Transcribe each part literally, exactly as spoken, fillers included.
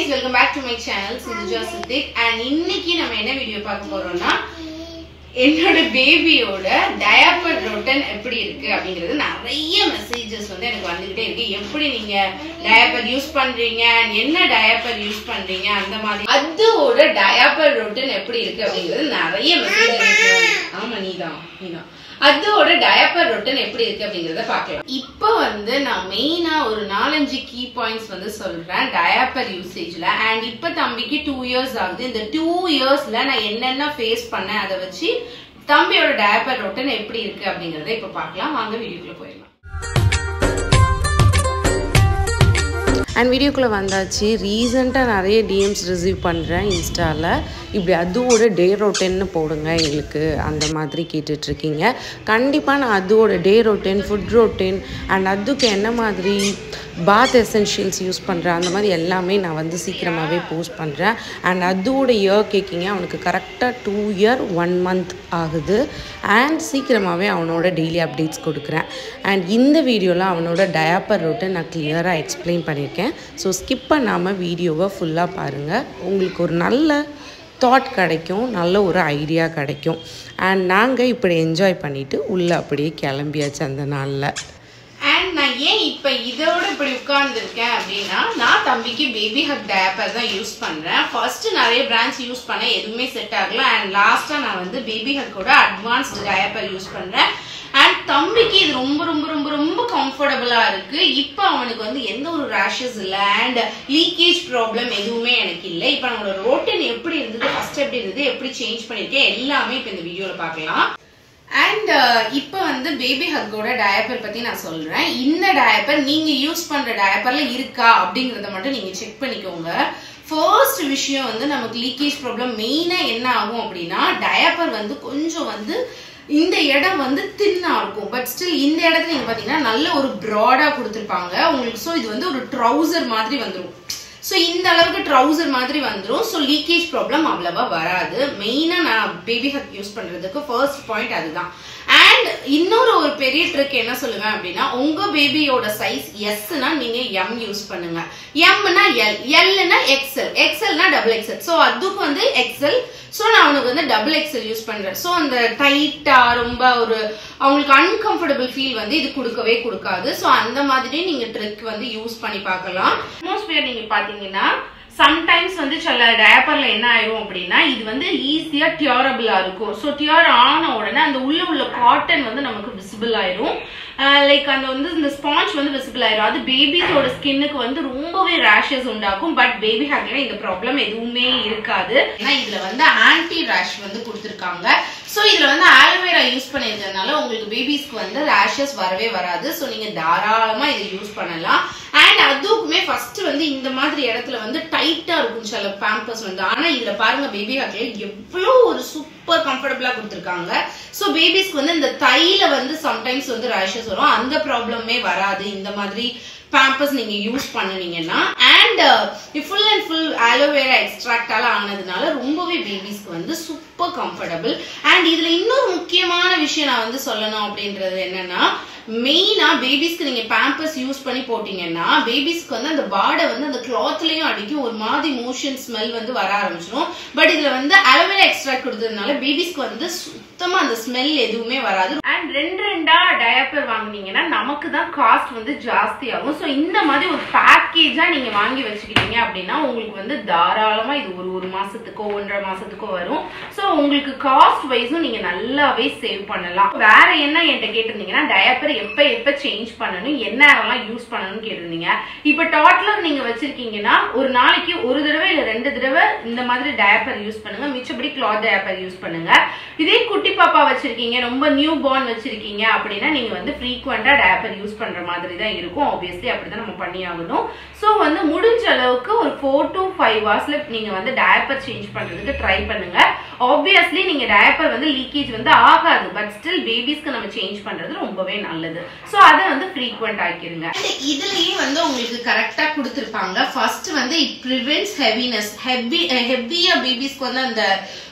guys, welcome back to my channel. Sinduja Siddhik. And இன்னைக்கு நம்ம என்ன வீடியோ பார்க்க போறோம்னா என்னோட பேபியோட டயப்பர் ரொட்டன் எப்படி இருக்கு அப்படிங்கிறது நிறைய மெசேजेस வந்து எனக்கு வந்துகிட்டே இருக்கு. எப்படி நீங்க டயப்பர் யூஸ் பண்றீங்க, என்ன டயப்பர் யூஸ் பண்றீங்க, அந்த மாதிரி அதோட டயப்பர் ரொட்டன் எப்படி இருக்கு அப்படிங்கிறது நிறைய மெசேजेस. ஆமா நீதான் நீதான் அதோட டயப்பர் ரொட்டன் எப்படி இருக்கு அப்படிங்கறத பார்க்கலாம். இப்போ வந்து நான் மெயினா ஒரு நாலஞ்சு கீ பாயிண்ட்ஸ் வந்து சொல்றேன் டயப்பர் யூசேஜ்ல. அண்ட் இப்போ தம்பிக்கு டூ இயர்ஸ் ஆகுது. இந்த டூ இயர்ஸ்ல நான் என்னென்ன ஃபேஸ் பண்ணேன், அதை வச்சு தம்பியோட டயப்பர் ரொட்டன் எப்படி இருக்கு அப்படிங்கறத இப்போ பார்க்கலாம். வாங்க வீடியோக்குள்ள போயிடலாம். அண்ட் வீடியோக்குள்ளே வந்தாச்சு. ரீசெண்டாக நிறைய டிஎம்ஸ் ரிசீவ் பண்ணுறேன் இன்ஸ்டாவில். இப்படி அதுவோட டே ரொட்டன்னு போடுங்க எங்களுக்கு அந்த மாதிரி கேட்டுட்ருக்கீங்க. கண்டிப்பாக நான் அதுவோட டே ரொட்டன், ஃபுட் ரொட்டன் அண்ட் அதுக்கு என்ன மாதிரி பாத் எசென்ஷியல்ஸ் யூஸ் பண்ணுறேன் அந்த மாதிரி எல்லாமே நான் வந்து சீக்கிரமாகவே போஸ்ட் பண்ணுறேன். அண்ட் அதோட இயர் கேக்கிங்க அவனுக்கு கரெக்டாக டூ இயர் ஒன் மந்த் ஆகுது. அண்ட் சீக்கிரமாகவே அவனோட டெய்லி அப்டேட்ஸ் கொடுக்குறேன். அண்ட் இந்த வீடியோவில் அவனோட டயப்பர் ரொட்டன் நான் கிளியராக எக்ஸ்பிளைன் பண்ணியிருக்கேன். ஸோ ஸ்கிப் பண்ணாமல் வீடியோவை ஃபுல்லாக பாருங்கள். உங்களுக்கு ஒரு நல்ல தாட் கிடைக்கும், நல்ல ஒரு ஐடியா கிடைக்கும். அண்ட் நாங்கள் இப்படி என்ஜாய் பண்ணிவிட்டு உள்ளே அப்படியே கிளம்பியாச்சு அந்த நாளில். அண்ட் நான் ஏன் இப்போ இதோட இப்படி உட்கார்ந்துருக்கேன் அப்படின்னா, நான் தம்பிக்கு பேபி ஹக் டயப்பர் தான் யூஸ் பண்ணுறேன். ஃபர்ஸ்ட் நிறைய பிராண்ட்ஸ் யூஸ் பண்ண எதுவுமே செட் ஆகல. அண்ட் லாஸ்ட்டாக நான் வந்து பேபி ஹக்கோட அட்வான்ஸ்டு டயப்பர் யூஸ் பண்ணுறேன். அண்ட் தம்பிக்கு இது ரொம்ப ரொம்ப ரொம்ப ரொம்ப கம்ஃபர்டபுளா இருக்கு. இப்போ அவனுக்கு வந்து எந்த ஒரு ரேஷஸ் இல்லை அண்ட் லீக்கேஜ் ப்ராப்ளம் எதுவுமே எனக்கு இல்லை. இப்போ நம்மளோட ரொட்டன் எப்படி இருந்தது, ஃபர்ஸ்ட் எப்படி இருந்தது, எப்படி சேஞ்ச் பண்ணிருக்கேன் எல்லாமே இப்போ இந்த வீடியோல பார்க்கலாம். அண்ட் இப்போ வந்து பேபி ஹக்கோட டயப்பர் பத்தி நான் சொல்றேன். இந்த டயப்பர் நீங்க யூஸ் பண்ற டயப்பர்ல இருக்கா அப்படிங்கறத மட்டும் நீங்க செக் பண்ணிக்கோங்க. ஃபர்ஸ்ட் விஷயம் வந்து நமக்கு லீக்கேஜ் ப்ராப்ளம் மெயினா என்ன ஆகும் அப்படின்னா, டயப்பர் வந்து கொஞ்சம் வந்து இந்த இடம் வந்து தின்னா இருக்கும். பட் ஸ்டில் இந்த இடத்துல நீங்க பாத்தீங்கன்னா நல்ல ஒரு ப்ராடா கொடுத்துருப்பாங்க உங்களுக்கு. ஸோ இது வந்து ஒரு ட்ரௌசர் மாதிரி வந்துடும். ஸோ இந்த அளவுக்கு ட்ரௌசர் மாதிரி வந்துடும். ஸோ லீக்கேஜ் ப்ராப்ளம் அவ்வளவா வராது. மெயினா நான் பேபி ஹக் யூஸ் பண்றதுக்கு ஃபர்ஸ்ட் பாயிண்ட் அதுதான். அண்ட் இன்னொரு ஒரு பெரிய ட்ரிக் என்ன சொல்லுவேன் அப்படின்னா, உங்க பேபியோட சைஸ் எஸ்னா நீங்க எம் யூஸ் பண்ணுங்க, எம்னா எல், எல்னா எக்ஸ்எல், எக்ஸ்எல்னா டபுள் எக்ஸ்எல். ஸோ அதுக்கு வந்து எக்ஸ்எல். ஸோ நான் அவனுக்கு வந்து டபுள் எக்ஸ்எல் யூஸ் பண்றேன். ஸோ அந்த டைட்டா ரொம்ப ஒரு அவங்களுக்கு அன்கம்ஃபர்டபுள் ஃபீல் வந்து இது கொடுக்கவே கொடுக்காது. ஸோ அந்த மாதிரி நீங்க ட்ரிக் வந்து யூஸ் பண்ணி பார்க்கலாம். அட்மாஸ்பியர் நீங்க பாத்தீங்கன்னா சம்டைம்ஸ் வந்து சில டயப்பர்ல என்ன ஆயிரும் அப்படின்னா, இது வந்து ஈஸியா டியூரபிளா இருக்கும். ஸோ டியூர் ஆன உடனே அந்த உள்ள உள்ள காட்டன் வந்து நமக்கு விசிபிள் ஆயிரும். லைக் அந்த வந்து இந்த ஸ்பாஞ்ச் வந்து விசிபிள் ஆயிரும். அது பேபிஸோட ஸ்கின்னுக்கு வந்து ரொம்பவே ரேஷஸ் உண்டாக்கும். பட் பேபி ஹேக்ல இந்த ப்ராப்ளம் எதுவுமே இருக்காது. ஏன்னா இதுல வந்து ஆன்டி ரேஷ் வந்து கொடுத்துருக்காங்க. ஸோ இதுல வந்து ஆலோவேரா யூஸ் பண்ணிருக்கிறதுனால உங்களுக்கு பேபிஸ்க்கு வந்து ரேஷஸ் வரவே வராது. ஸோ நீங்க தாராளமா இதை யூஸ் பண்ணலாம். அண்ட் அதுக்குமே ஃபர்ஸ்ட் வந்து இந்த மாதிரி இடத்துல வந்து டைட்டா இருக்கும் சில பேம்பர்ஸ் வந்து. ஆனா இதுல பாருங்க பேபி ஹாக்ல எவ்வளவு ஒரு சூப்பர் கம்ஃபர்டபுளா கொடுத்துருக்காங்க. ஸோ பேபிஸ்க்கு வந்து இந்த தையில வந்து சம்டைம்ஸ் வந்து ரேஷஸ் வரும், அந்த ப்ராப்ளமே வராது இந்த மாதிரி பேம்பர்ஸ் நீங்க யூஸ் பண்ணுவீங்கன்னா. And full and full aloe vera எக்ஸ்ட்ராக்டால ஆனதுனால ரொம்பவே பேபிஸ்க்கு வந்து சூப்பர் கம்ஃபர்டபுள். அண்ட் இதுல இன்னொரு முக்கியமான விஷயம் நான் வந்து சொல்லணும் அப்படின்றது என்னன்னா, மெயினா பேபிஸ்க்கு நீங்க பேம்பர்ஸ் யூஸ் பண்ணி போட்டீங்கன்னா பேபிஸ்க்கு வந்து அந்த பாடை வந்து அந்த கிளாத்லயும் அடிக்கும், ஒரு மாதிரி மோஷன் ஸ்மெல் வந்து வர ஆரம்பிச்சிடும். பட் இதுல வந்து அலோவேரா எக்ஸ்ட்ராக்ட் கொடுத்ததுனால பேபிஸ்க்கு வந்து சுத்தமா அந்த ஸ்மெல் எதுவுமே வராது. அண்ட் ரெண்டு ரெண்டா டயப்பர் வாங்கினீங்கன்னா நமக்கு தான் காஸ்ட் வந்து ஜாஸ்தி ஆகும். ஸோ இந்த மாதிரி ஒரு பேக்கேஜா நீங்க வாங்கி வச்சுக்கிட்டீங்க அப்படின்னா உங்களுக்கு வந்து தாராளமா இது ஒரு ஒரு மாசத்துக்கோ ஒன்றரை மாசத்துக்கோ வரும். ஸோ உங்களுக்கு காஸ்ட் வைஸும் நீங்க நல்லாவே சேவ் பண்ணலாம். வேற என்ன என்கிட்ட கேட்டிருந்தீங்கன்னா, டயப்பர் எப்ப எப்ப சேஞ்ச் பண்ணணும், என்ன யூஸ் பண்ணணும்னு கேட்டிருந்தீங்க. இப்ப டாட்லர் நீங்க வச்சிருக்கீங்கன்னா ஒரு நாளைக்கு ஒரு தடவை இல்ல ரெண்டு தடவை இந்த மாதிரி டயப்பர் யூஸ் பண்ணுங்க. மிச்சபடி கிளாத் டயப்பர் யூஸ் பண்ணுங்க. இதே குட்டி பாப்பா வச்சிருக்கீங்க, ரொம்ப நியூ பார்ன் வச்சிருக்கீங்க அப்படின்னா நீங்க வந்து ஃப்ரீக்வெண்டா டயப்பர் யூஸ் பண்ற மாதிரி தான் இருக்கும். ஆப்வியஸ்லி அப்படிதான் நம்ம பண்ணி ஆகணும். ஸோ வந்து முடிஞ்ச அளவுக்கு ஒரு ஃபோர் டு ஃபைவ் ஹவர்ஸ்ல நீங்க வந்து டயப்பர் சேஞ்ச் பண்றதுக்கு ட்ரை பண்ணுங்க. ஆப்வியஸ்லி நீங்க டயப்பர் வந்து லீக்கேஜ் வந்து ஆகாது. பட் ஸ்டில் பேபிஸ்க்கு நம்ம சேஞ்ச் பண்றது ரொம்பவே நல்லது. சோ அத வந்து ஃப்ரீக்வெண்ட் ஆக்கிருங்க. இதுலயே வந்து உங்களுக்கு கரெக்ட்டா கொடுத்திருப்பாங்க. ஃபர்ஸ்ட் வந்து இட் பிரிவென்ட்ஸ் ஹெவினஸ். ஹெவி ஹெவியா பேபிஸ்க்கு வந்து அந்த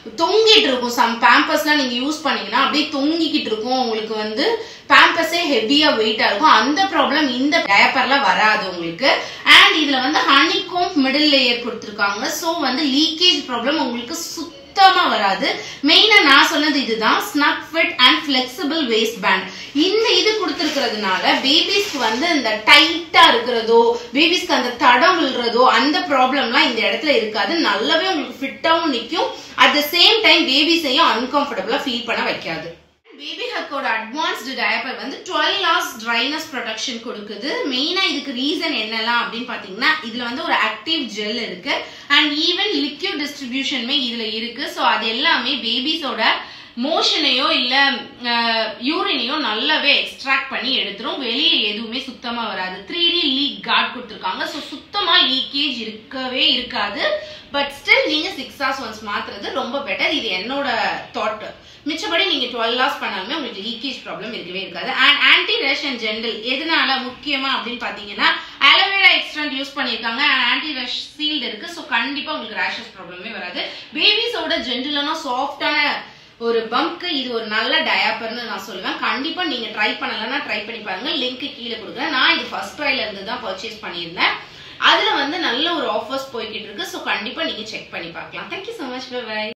தொங்கிட்டு இருக்கும். சம் பேம்பர்ஸ்லாம் நீங்க யூஸ் பண்ணீங்கன்னா அப்படியே தொங்கிக்கிட்டு இருக்கும், உங்களுக்கு வந்து பேம்பர்ஸே ஹெவியா வெயிட்டா இருக்கும். அந்த ப்ராப்ளம் இந்த டயப்பர்ல வராது உங்களுக்கு. அண்ட் இதுல வந்து ஹனிகோம் மிடில் லேயர் கொடுத்துருக்காங்க. ஸோ வந்து லீக்கேஜ் ப்ராப்ளம் உங்களுக்கு சுத்தமா வராது. மெயினா நான் சொன்னது இதுதான், snug fit and flexible waistband. இந்த இது கொடுத்துருக்கிறதுனால பேபிஸ்க்கு வந்து இந்த டைட்டா இருக்கிறதோ, பேபிஸ்க்கு அந்த தடம் விழுறதோ அந்த ப்ராப்ளம்லாம் இந்த இடத்துல இருக்காது. நல்லாவே உங்களுக்கு ஃபிட்டாவும் நிற்கும். அட் த சேம் டைம் பேபிஸையும் அன்கம்ஃபர்டபுளா ஃபீல் பண்ண வைக்காது. பேபி ஹக்கோட அட்வான்ஸ்டு டயப்பர் வந்து டுவெல் ஹவர்ஸ் ட்ரைனஸ் ப்ரொடெக்ஷன் கொடுக்குது. மெயினா இதுக்கு ரீசன் என்னலாம் அப்படின்னு பாத்தீங்கன்னா, இதுல வந்து ஒரு ஆக்டிவ் ஜெல் இருக்கு அண்ட் ஈவன் லிக்யூட் டிஸ்ட்ரிபியூஷனுமே இதுல இருக்கு. ஸோ அது எல்லாமே பேபிஸோட மோஷனையோ இல்ல யூரினையோ நல்லாவே எக்ஸ்ட்ராக்ட் பண்ணி எடுத்துரும். வெளியே எதுவுமே சுத்தமா வராது. த்ரீ டி லீக் கார்டு கொடுத்துருக்காங்க. ஸோ சுத்தமா லீக்கேஜ் இருக்கவே இருக்காது. பட் ஸ்டில் நீங்க சிக்ஸ் ஹவர்ஸ் ஒன்ஸ் மாத்துறது ரொம்ப பெட்டர். இது என்னோட தாட். மிச்சபடி நீங்க டுவெல் ஹவர்ஸ் பண்ணாலுமே உங்களுக்கு லீக்கேஜ் ப்ராப்ளம் இருக்கவே இருக்காது. And anti rash and gentle எதனால முக்கியமா அப்படின்னு பாத்தீங்கன்னா, அலோவேரா எக்ஸ்ட்ராக்ட் யூஸ் பண்ணிருக்காங்க அண்ட் ஆன்டி ரஷ் சீல்டு இருக்கு. ஸோ கண்டிப்பா உங்களுக்கு ரேஷஸ் ப்ராப்ளமே வராது. பேபிஸோட ஜென்டிலான சாஃப்டான ஒரு பம்ப்க்கு இது ஒரு நல்ல டயாப்பர்னு நான் சொல்லுவேன். கண்டிப்பா நீங்க ட்ரை பண்ணலன்னா ட்ரை பண்ணி பாருங்க. லிங்க் கீழே கொடுக்குறேன். நான் இது ஃபர்ஸ்ட் ட்ரைல இருந்து தான் பர்ச்சேஸ் பண்ணியிருந்தேன். அதுல வந்து நல்ல ஒரு ஆஃபர்ஸ் போய்கிட்டு இருக்கு. ஸோ கண்டிப்பா நீங்க செக் பண்ணி பார்க்கலாம். Thank you so much. Bye by.